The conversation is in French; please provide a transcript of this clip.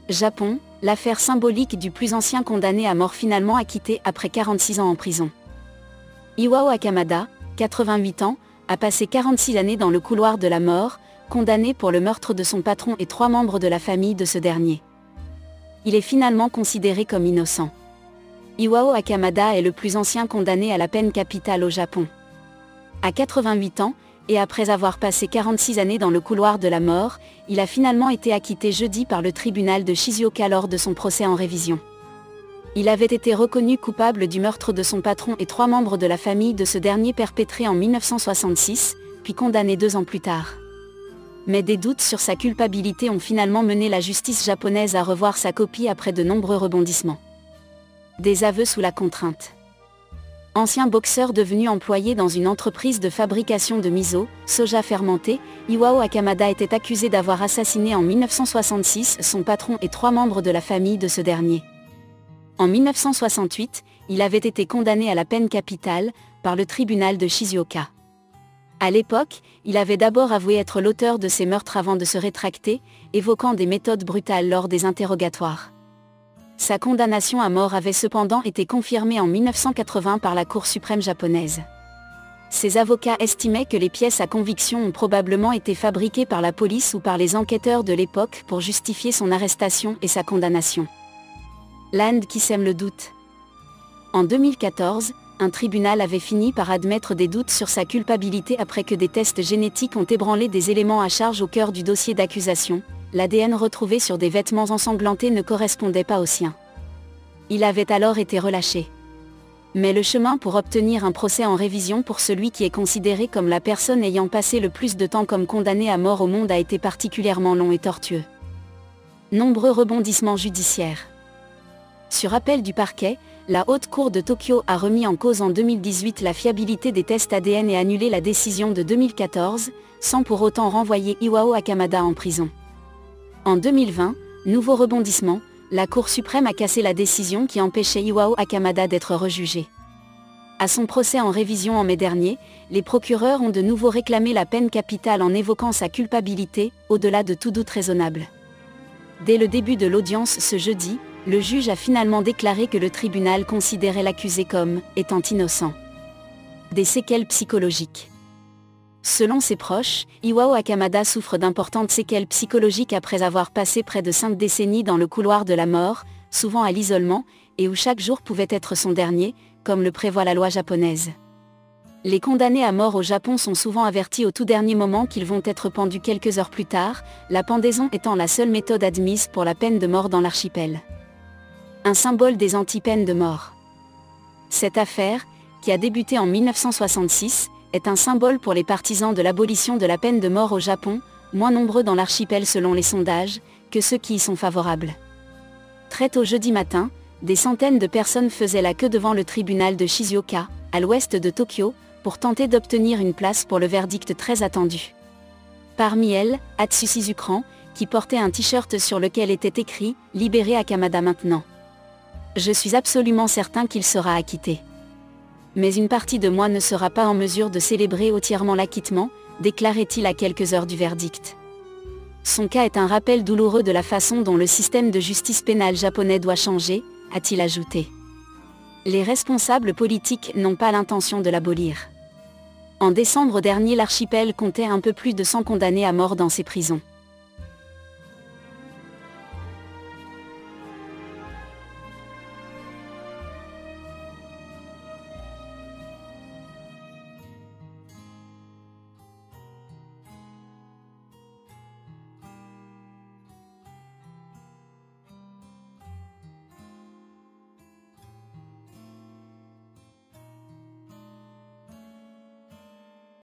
Japon, l'affaire symbolique du plus ancien condamné à mort finalement acquitté après 46 ans en prison. Iwao Akamada, 88 ans, a passé 46 années dans le couloir de la mort, condamné pour le meurtre de son patron et 3 membres de la famille de ce dernier. Il est finalement considéré comme innocent. Iwao Akamada est le plus ancien condamné à la peine capitale au Japon. À 88 ans, et après avoir passé 46 années dans le couloir de la mort, il a finalement été acquitté jeudi par le tribunal de Shizuoka lors de son procès en révision. Il avait été reconnu coupable du meurtre de son patron et 3 membres de la famille de ce dernier perpétré en 1966, puis condamné 2 ans plus tard. Mais des doutes sur sa culpabilité ont finalement mené la justice japonaise à revoir sa copie après de nombreux rebondissements. Des aveux sous la contrainte. Ancien boxeur devenu employé dans une entreprise de fabrication de miso, soja fermenté, Iwao Akamada était accusé d'avoir assassiné en 1966 son patron et 3 membres de la famille de ce dernier. En 1968, il avait été condamné à la peine capitale par le tribunal de Shizuoka. À l'époque, il avait d'abord avoué être l'auteur de ces meurtres avant de se rétracter, évoquant des méthodes brutales lors des interrogatoires. Sa condamnation à mort avait cependant été confirmée en 1980 par la Cour suprême japonaise. Ses avocats estimaient que les pièces à conviction ont probablement été fabriquées par la police ou par les enquêteurs de l'époque pour justifier son arrestation et sa condamnation. L'Inde qui sème le doute. En 2014, un tribunal avait fini par admettre des doutes sur sa culpabilité après que des tests génétiques ont ébranlé des éléments à charge au cœur du dossier d'accusation. L'ADN retrouvé sur des vêtements ensanglantés ne correspondait pas au sien. Il avait alors été relâché. Mais le chemin pour obtenir un procès en révision pour celui qui est considéré comme la personne ayant passé le plus de temps comme condamné à mort au monde a été particulièrement long et tortueux. Nombreux rebondissements judiciaires. Sur appel du parquet, la Haute Cour de Tokyo a remis en cause en 2018 la fiabilité des tests ADN et annulé la décision de 2014, sans pour autant renvoyer Iwao Akamada en prison. En 2020, nouveau rebondissement, la Cour suprême a cassé la décision qui empêchait Iwao Akamada d'être rejugé. À son procès en révision en mai dernier, les procureurs ont de nouveau réclamé la peine capitale en évoquant sa culpabilité, au-delà de tout doute raisonnable. Dès le début de l'audience ce jeudi, le juge a finalement déclaré que le tribunal considérait l'accusé comme étant innocent. Des séquelles psychologiques. Selon ses proches, Iwao Akamada souffre d'importantes séquelles psychologiques après avoir passé près de 5 décennies dans le couloir de la mort, souvent à l'isolement, et où chaque jour pouvait être son dernier, comme le prévoit la loi japonaise. Les condamnés à mort au Japon sont souvent avertis au tout dernier moment qu'ils vont être pendus quelques heures plus tard, la pendaison étant la seule méthode admise pour la peine de mort dans l'archipel. Un symbole des anti-peines de mort. Cette affaire, qui a débuté en 1966, est un symbole pour les partisans de l'abolition de la peine de mort au Japon, moins nombreux dans l'archipel selon les sondages, que ceux qui y sont favorables. Très tôt jeudi matin, des centaines de personnes faisaient la queue devant le tribunal de Shizuoka, à l'ouest de Tokyo, pour tenter d'obtenir une place pour le verdict très attendu. Parmi elles, Atsushi Zukran, qui portait un t-shirt sur lequel était écrit « Libérez Akamada maintenant ». Je suis absolument certain qu'il sera acquitté. Mais une partie de moi ne sera pas en mesure de célébrer entièrement l'acquittement, déclarait-il à quelques heures du verdict. Son cas est un rappel douloureux de la façon dont le système de justice pénale japonais doit changer, a-t-il ajouté. Les responsables politiques n'ont pas l'intention de l'abolir. En décembre dernier, l'archipel comptait un peu plus de 100 condamnés à mort dans ses prisons.